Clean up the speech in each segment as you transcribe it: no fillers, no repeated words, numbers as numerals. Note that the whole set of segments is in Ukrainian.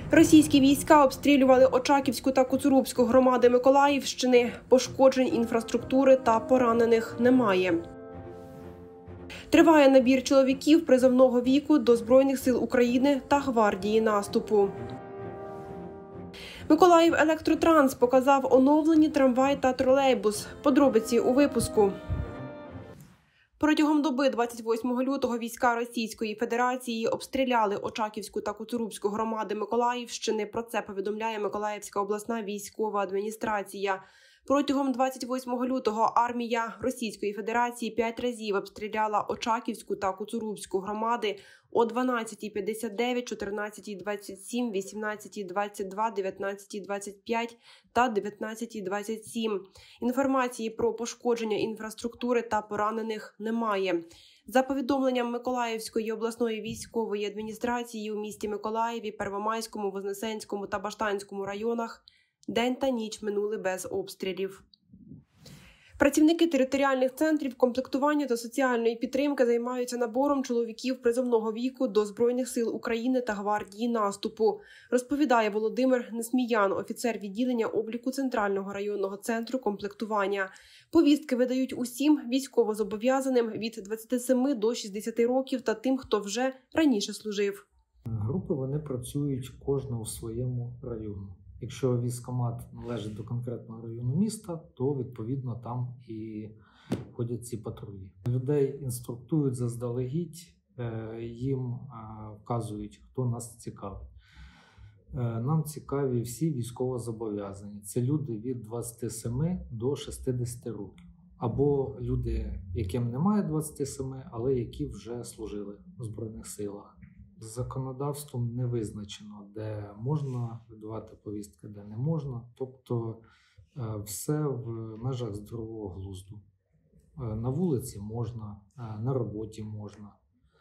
Російські війська обстрілювали Очаківську та Коцурубську громади Миколаївщини. Пошкоджень інфраструктури та поранених немає. Триває набір чоловіків призовного віку до Збройних сил України та гвардії наступу. Миколаївелектротранс показав оновлені трамвай та тролейбус. Подробиці у випуску. Протягом доби 28 лютого війська Російської Федерації обстріляли Очаківську та Коцурубську громади Миколаївщини. Про це повідомляє Миколаївська обласна військова адміністрація. Протягом 28 лютого армія Російської Федерації 5 разів обстріляла Очаківську та Коцурубську громади о 12:59, 14:27, 18:22, 19:25 та 19:27. Інформації про пошкодження інфраструктури та поранених немає. За повідомленням Миколаївської обласної військової адміністрації, у місті Миколаєві, Первомайському, Вознесенському та Баштанському районах день та ніч минули без обстрілів. Працівники територіальних центрів комплектування та соціальної підтримки займаються набором чоловіків призовного віку до Збройних сил України та гвардії наступу, розповідає Володимир Несміян, офіцер відділення обліку Центрального районного центру комплектування. Повістки видають усім військовозобов'язаним від 27 до 60 років та тим, хто вже раніше служив. Групи вони працюють кожна у своєму районі. Якщо військкомат належить до конкретного району міста, то відповідно там і ходять ці патрулі. Людей інструктують заздалегідь, їм вказують, хто нас цікавить. Нам цікаві всі військовозобов'язані. Це люди від 27 до 60 років. Або люди, яким немає 27, але які вже служили у Збройних силах. Законодавством не визначено, де можна видавати повістки, де не можна. Тобто все в межах здорового глузду. На вулиці можна, на роботі можна.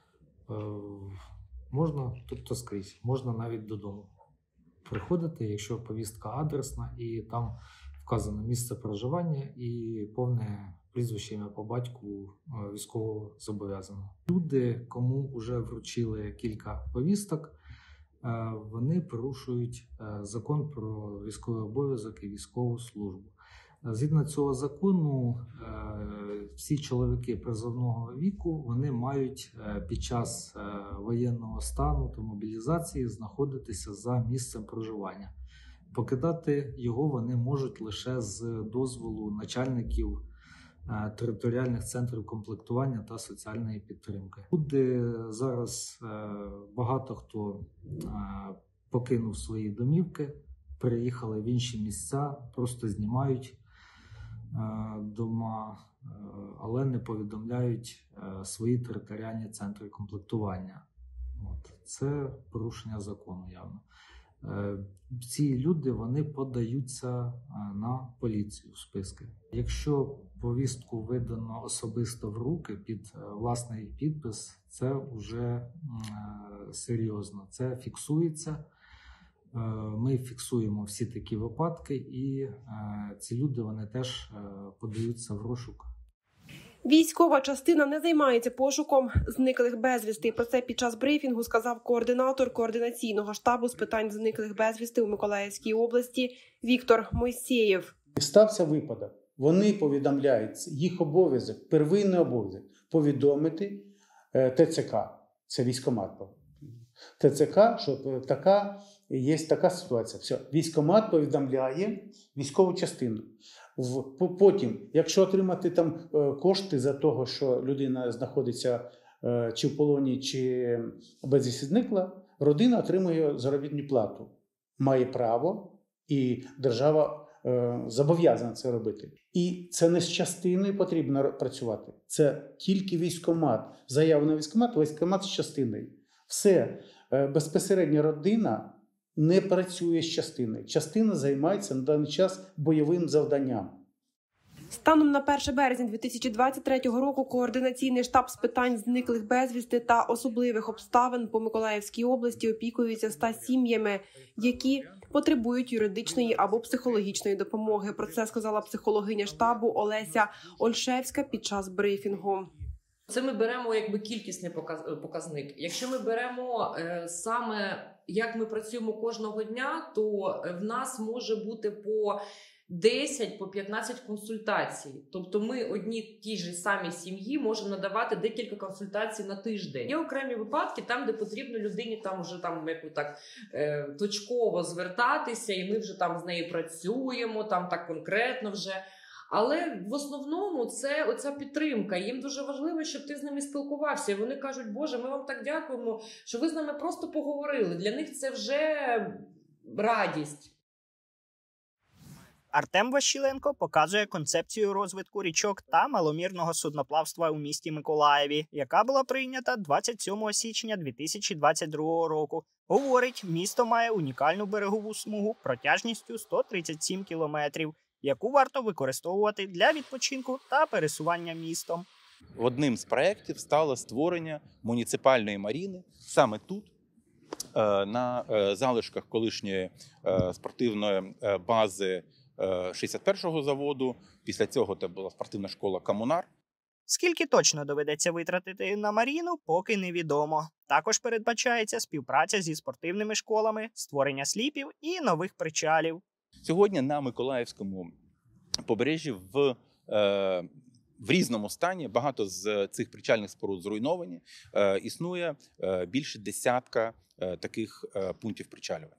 Можна, тобто скрізь. Можна навіть додому приходити, якщо повістка адресна і там вказано місце проживання і повне прізвище, ім'я по батьку військового зобов'язаного. Люди, кому вже вручили кілька повісток, вони порушують закон про військовий обов'язок і військову службу. Згідно цього закону, всі чоловіки призовного віку, вони мають під час воєнного стану та мобілізації знаходитися за місцем проживання. Покидати його вони можуть лише з дозволу начальників територіальних центрів комплектування та соціальної підтримки. Люди зараз багато хто покинув свої домівки, переїхали в інші місця, просто знімають дома, але не повідомляють свої територіальні центри комплектування. Це порушення закону явно. Ці люди, вони подаються на поліцію в списки. Якщо повістку видано особисто в руки під власний підпис, це вже серйозно. Це фіксується. Ми фіксуємо всі такі випадки, і ці люди, вони теж подаються в розшук. Військова частина не займається пошуком зниклих безвісти. Про це під час брифінгу сказав координатор координаційного штабу з питань зниклих безвісти у Миколаївській області Віктор Мойсєєв. Стався випадок. Вони повідомляють, їх обов'язок, первинний обов'язок повідомити ТЦК. Це військкомат. ТЦК, що є така ситуація. Все. Військкомат повідомляє військову частину. Потім, якщо отримати там кошти за того, що людина знаходиться чи в полоні, чи безвісти зникла, родина отримує заробітну плату. Має право, і держава зобов'язана це робити. І це не з частиною потрібно працювати. Це тільки військкомат. Заява на військкомат з частиною. Все. Безпосередньо родина не працює з частиною. Частина займається на даний час бойовим завданням. Станом на 1 березня 2023 року координаційний штаб з питань зниклих безвісти та особливих обставин по Миколаївській області опікується 100 сім'ями, які потребують юридичної або психологічної допомоги. Про це сказала психологиня штабу Олеся Ольшевська під час брифінгу. Це ми беремо якби кількісний показник. Якщо ми беремо саме як ми працюємо кожного дня, то в нас може бути по 10, по 15 консультацій. Тобто ми одній тій же самій сім'ї можемо надавати декілька консультацій на тиждень. Є окремі випадки там, де потрібно людині там вже точково звертатися, і ми вже там з нею працюємо, там так конкретно вже. Але в основному це оця підтримка. Їм дуже важливо, щоб ти з ними спілкувався. І вони кажуть, Боже, ми вам так дякуємо, що ви з нами просто поговорили. Для них це вже радість. Артем Ващіленко показує концепцію розвитку річок та маломірного судноплавства у місті Миколаєві, яка була прийнята 27 січня 2022 року. Говорить, місто має унікальну берегову смугу протяжністю 137 кілометрів, яку варто використовувати для відпочинку та пересування містом. Одним з проєктів стало створення муніципальної маріни саме тут, на залишках колишньої спортивної бази 61-го заводу. Після цього це була спортивна школа «Комунар». Скільки точно доведеться витратити на маріну, поки невідомо. Також передбачається співпраця зі спортивними школами, створення сліпів і нових причалів. Сьогодні на Миколаївському побережжі в різному стані, багато з цих причальних споруд зруйновані, існує більше десятка таких пунктів причалювання.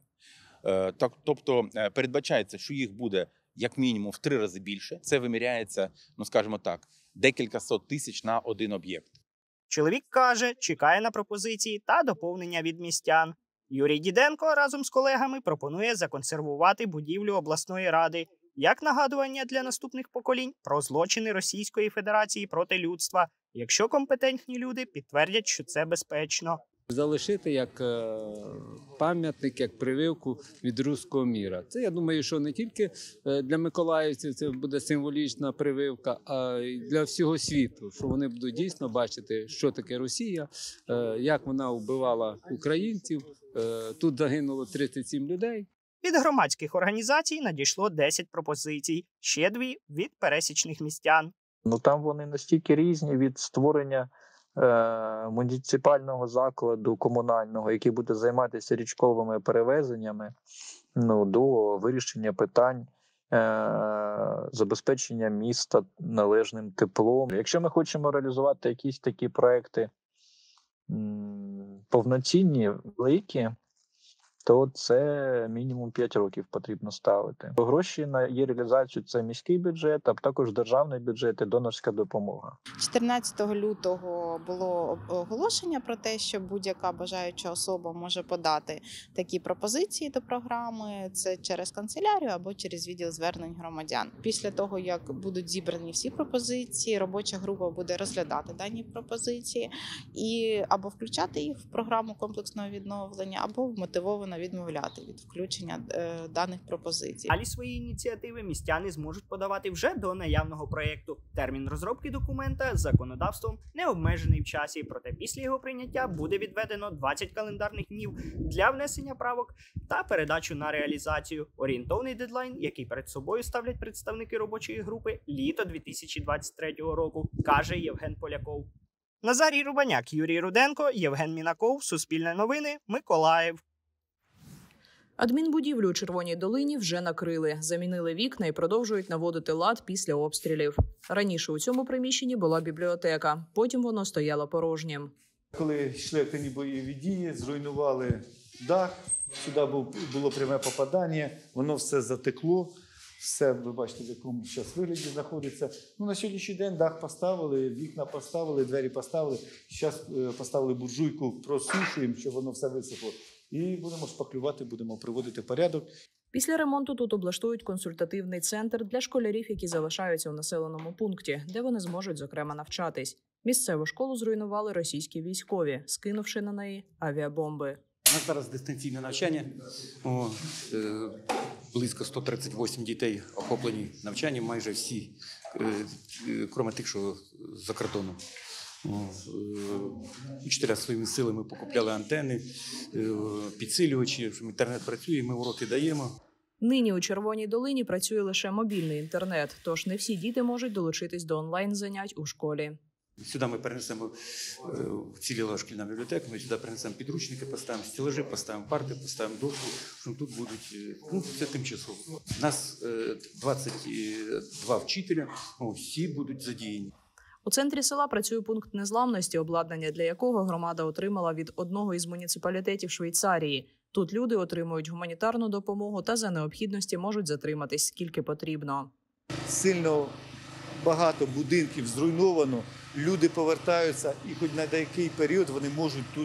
Тобто передбачається, що їх буде як мінімум в 3 рази більше. Це виміряється, скажімо так, декілька сот тисяч на один об'єкт. Чоловік каже, чекає на пропозиції та доповнення від містян. Юрій Діденко разом з колегами пропонує законсервувати будівлю обласної ради як нагадування для наступних поколінь про злочини Російської Федерації проти людства, якщо компетентні люди підтвердять, що це безпечно. Залишити як пам'ятник, як прививку від руського міра. Це, я думаю, що не тільки для миколаївців це буде символічна прививка, а й для всього світу, що вони будуть дійсно бачити, що таке Росія, як вона вбивала українців. Тут загинуло 37 людей. Від громадських організацій надійшло 10 пропозицій, ще 2 від пересічних містян. Там вони настільки різні від створення муніципального закладу комунального, який буде займатися річковими перевезеннями, до вирішення питань забезпечення міста належним теплом. Якщо ми хочемо реалізувати якісь такі проекти повноцінні, великі, то це мінімум 5 років потрібно ставити. Гроші на її реалізацію – це міський бюджет, а також державний бюджет і донорська допомога. 14 лютого було оголошення про те, що будь-яка бажаюча особа може подати такі пропозиції до програми. Це через канцелярію або через відділ звернень громадян. Після того, як будуть зібрані всі пропозиції, робоча група буде розглядати дані пропозиції і або включати їх в програму комплексного відновлення, або вмотивовано відмовляти від включення даних пропозицій. Далі свої ініціативи містяни зможуть подавати вже до наявного проєкту. Термін розробки документа законодавством не обмежений в часі, проте після його прийняття буде відведено 20 календарних днів для внесення правок та передачу на реалізацію. Орієнтовний дедлайн, який перед собою ставлять представники робочої групи, літо 2023 року, каже Євген Поляков. Назарій Рубаняк, Юрій Руденко, Євген Мінаков, Суспільне новини, Миколаїв. Адмінбудівлю у Червоній Долині вже накрили, замінили вікна і продовжують наводити лад після обстрілів. Раніше у цьому приміщенні була бібліотека, потім воно стояло порожнім. Коли йшли активні бойові дії, зруйнували дах, сюди було пряме попадання, воно все затекло, все, ви бачите, в якому зараз вигляді знаходиться. На сьогоднішній день дах поставили, вікна поставили, двері поставили, зараз поставили буржуйку, просушуємо, щоб воно все висохло. І будемо шпаклювати, будемо приводити в порядок. Після ремонту тут облаштують консультативний центр для школярів, які залишаються у населеному пункті, де вони зможуть, зокрема, навчатись. Місцеву школу зруйнували російські військові, скинувши на неї авіабомби. У нас зараз дистанційне навчання. Близько 138 дітей охоплені навчанням, майже всі, крім тих, що за кордоном. Вчителя своїми силами покупляли антени, підсилювачі, інтернет працює, ми уроки даємо. Нині у Червоній Долині працює лише мобільний інтернет, тож не всі діти можуть долучитись до онлайн-занять у школі. Сюди ми перенесемо вціліла шкільна бібліотека, ми сюди перенесемо підручники, поставимо стелажі, поставимо парти, поставимо дошку, що тут будуть, це тимчасово. У нас 22 вчителя, всі будуть задіяні. У центрі села працює пункт незламності, обладнання для якого громада отримала від одного із муніципалітетів Швейцарії. Тут люди отримують гуманітарну допомогу та за необхідності можуть затриматись скільки потрібно. Сильно багато будинків зруйновано, люди повертаються і хоч на деякий період вони можуть тут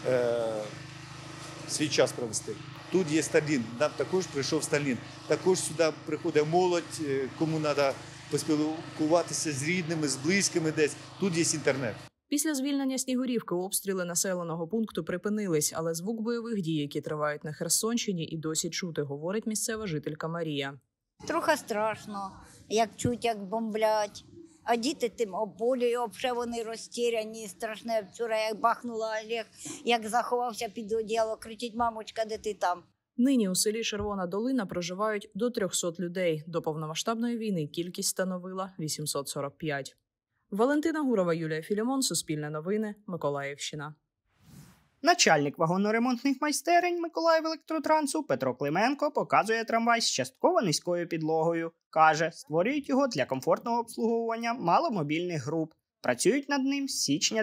свій час провести. Тут є Starlink, нам також прийшов Starlink. Також сюди приходить молодь, кому треба поспілкуватися з рідними, з близькими десь. Тут є інтернет. Після звільнення Снігурівки обстріли населеного пункту припинились, але звук бойових дій, які тривають на Херсонщині, і досі чути, говорить місцева жителька Марія. Трохи страшно, як чуть, як бомблять. А діти тим оболюють, взагалі вони розтіряні, страшне. Вчора як бахнула Олег, як заховався під одіяло, кричить: мамочка, де ти там? Нині у селі Червона Долина проживають до 300 людей. До повномасштабної війни кількість становила 845. Валентина Гурова, Юлія Філімон, Суспільне новини, Миколаївщина. Начальник вагоноремонтних майстерень Миколаївелектротрансу Петро Клименко показує трамвай з частково низькою підлогою. Каже, створюють його для комфортного обслуговування маломобільних груп. Працюють над ним з січня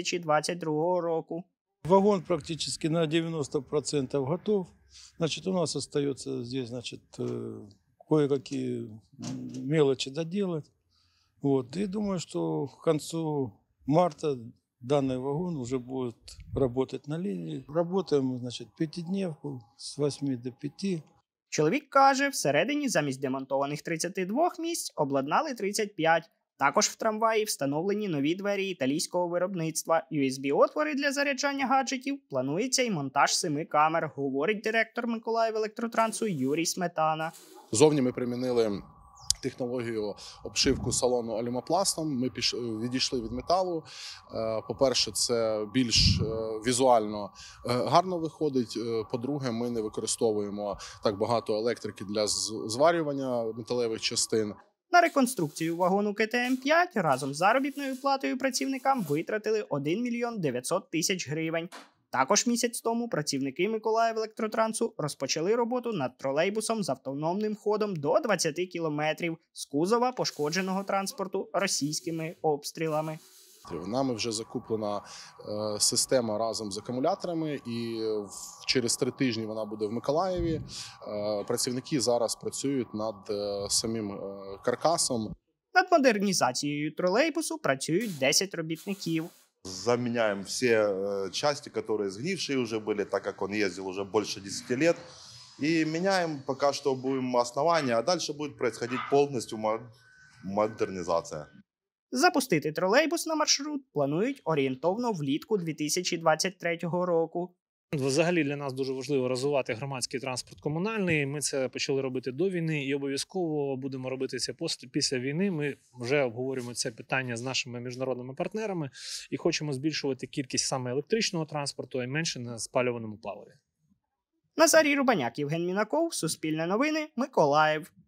2022 року. Вагон практически на 90% готов. Значит, у нас остается здесь, значит, кое-какие мелочи доделать. Вот. И думаю, что к концу марта данный вагон уже будет работать на линии. Работаем, значит, пятидневку с 8 до 5. Чоловік каже, всередині замість демонтованих 32 місць обладнали 35. Також в трамваї встановлені нові двері італійського виробництва. USB-отвори для заряджання гаджетів. Планується і монтаж 7 камер, говорить директор Миколаївелектротрансу Юрій Сметана. Зовні ми примінили технологію обшивку салону алюмопластом. Ми відійшли від металу. По-перше, це більш візуально гарно виходить. По-друге, ми не використовуємо так багато електрики для зварювання металевих частин. На реконструкцію вагону КТМ-5 разом з заробітною платою працівникам витратили 1 мільйон 900 тисяч гривень. Також місяць тому працівники Миколаївелектротрансу розпочали роботу над тролейбусом з автономним ходом до 20 кілометрів з кузова пошкодженого транспорту російськими обстрілами. Нами вже закуплена система разом з акумуляторами, і через 3 тижні вона буде в Миколаєві. Працівники зараз працюють над самим каркасом. Над модернізацією тролейбусу працюють 10 робітників. Заменяем все части, которые сгнившие уже были, так как он ездил уже больше 10 лет. И меняем пока что будем основания, а дальше будет происходить полностью модернизация. Запустити тролейбус на маршрут планують орієнтовно влітку 2023 року. Взагалі для нас дуже важливо розвивати громадський транспорт комунальний. Ми це почали робити до війни і обов'язково будемо робити це після війни. Ми вже обговорюємо це питання з нашими міжнародними партнерами і хочемо збільшувати кількість саме електричного транспорту і менше на спалюваному паливі. Назарій Рубаняк, Євген Мінаков, Суспільне новини, Миколаїв.